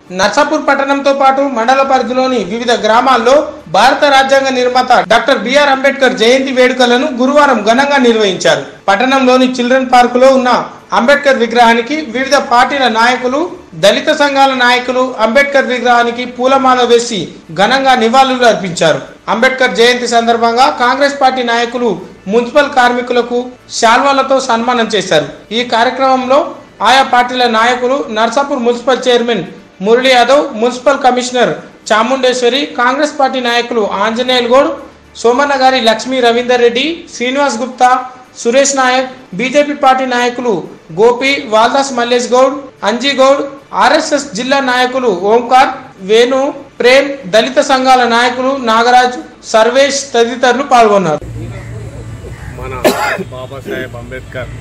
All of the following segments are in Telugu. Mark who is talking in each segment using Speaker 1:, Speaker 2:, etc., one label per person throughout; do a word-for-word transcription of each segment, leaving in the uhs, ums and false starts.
Speaker 1: నర్సాపూర్ పట్టణంతో పాటు మండల పరిధిలోని వివిధ గ్రామాల్లో భారత రాజ్యాంగ నిర్మాత డాక్టర్ బిఆర్ అంబేద్కర్ జయంతి వేడుకలను గురువారం ఘనంగా నిర్వహించారు. పట్టణంలోని చిల్డ్రన్ పార్కులో ఉన్న అంబేద్కర్ విగ్రహానికి వివిధ పార్టీల నాయకులు, దళిత సంఘాల నాయకులు అంబేద్కర్ విగ్రహానికి పూలమాల వేసి ఘనంగా నివాళులు అర్పించారు. అంబేద్కర్ జయంతి సందర్భంగా కాంగ్రెస్ పార్టీ నాయకులు మున్సిపల్ కార్మికులకు శాల్వాలతో సన్మానం చేశారు. ఈ కార్యక్రమంలో ఆయా పార్టీల నాయకులు, Narsapur municipal chairman Murali Yadav, municipal commissioner Chamundeshwari, Congress party నాయకులు ఆంజనేయుల్ గౌడ్, సోమన్నగారి లక్ష్మీ రవీందర్ రెడ్డి, శ్రీనివాస్ గుప్తా, సురేష్ నాయక్, బీజేపీ పార్టీ నాయకులు గోపి, వాల్దాస్ మల్లేష్ గౌడ్, అంజీ గౌడ్, ఆర్ఎస్ఎస్ జిల్లా నాయకులు ఓంకార్, వేణు, ప్రేమ్, దళిత సంఘాల నాయకులు నాగరాజ్, సర్వేష్ తదితరులు పాల్గొన్నారు.
Speaker 2: మన బాబాసాహెబ్ అంబేద్కర్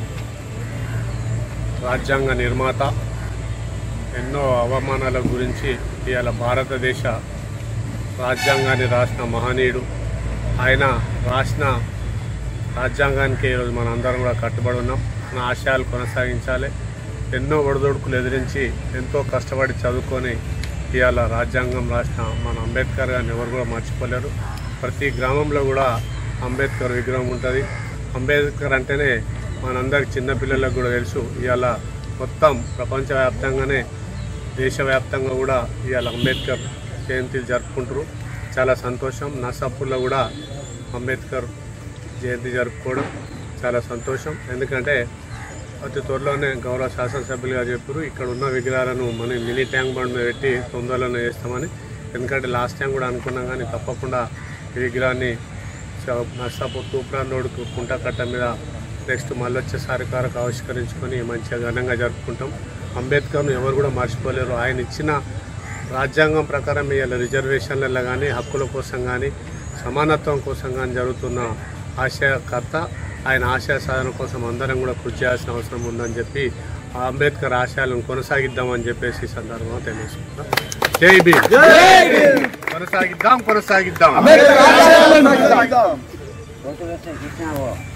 Speaker 2: రాజ్యాంగ నిర్మాత ఎన్నో అవమానాల గురించి ఇవాళ భారతదేశ రాజ్యాంగాన్ని రాసిన మహనీయుడు. ఆయన రాసిన రాజ్యాంగానికి ఈరోజు మన అందరం కూడా కట్టుబడి ఉన్నాం. మన ఆశయాలు కొనసాగించాలి. ఎన్నో ఒడిదొడుకులు ఎదిరించి ఎంతో కష్టపడి చదువుకొని ఇవాళ రాజ్యాంగం రాసిన మన అంబేద్కర్ గారిని ఎవరు కూడా మర్చిపోలేరు. ప్రతి గ్రామంలో కూడా అంబేద్కర్ విగ్రహం ఉంటుంది. అంబేద్కర్ అంటేనే మనందరికి చిన్నపిల్లలకు కూడా తెలుసు. ఇవాళ మొత్తం ప్రపంచవ్యాప్తంగానే దేశవ్యాప్తంగా కూడా ఇవాళ అంబేద్కర్ జయంతిలు జరుపుకుంటారు. చాలా సంతోషం. నర్సాపూర్లో కూడా అంబేద్కర్ జయంతి జరుపుకోవడం చాలా సంతోషం. ఎందుకంటే అతి త్వరలోనే గౌరవ శాసనసభ్యులుగా చెప్పారు ఇక్కడ ఉన్న విగ్రహాలను మన మినీ ట్యాంక్ బండ్ మీద పెట్టి తొందరలోనే చేస్తామని. ఎందుకంటే లాస్ట్ టైం కూడా అనుకున్నాం కానీ తప్పకుండా ఈ విగ్రహాన్ని నర్సాపూర్ తూప్రాన్ రోడ్ కుంటకట్ట మీద నెక్స్ట్ మళ్ళీ వచ్చేసారి కారకు ఆవిష్కరించుకొని మంచిగా ఘనంగా జరుపుకుంటాం. అంబేద్కర్ను ఎవరు కూడా మర్చిపోలేరు. ఆయన ఇచ్చిన రాజ్యాంగం ప్రకారం ఇవాళ రిజర్వేషన్లలో కానీ, హక్కుల కోసం కానీ, సమానత్వం కోసం కానీ జరుగుతున్న ఆశయకర్త. ఆయన ఆశయ సాధన కోసం అందరం కూడా కృషి చేయాల్సిన అవసరం ఉందని చెప్పి ఆ అంబేద్కర్ ఆశయాలను కొనసాగిద్దామని చెప్పేసి ఈ సందర్భంగా తెలియజేస్తున్నాం. జై భీమ్. కొనసాగిద్దాం కొనసాగిద్దాం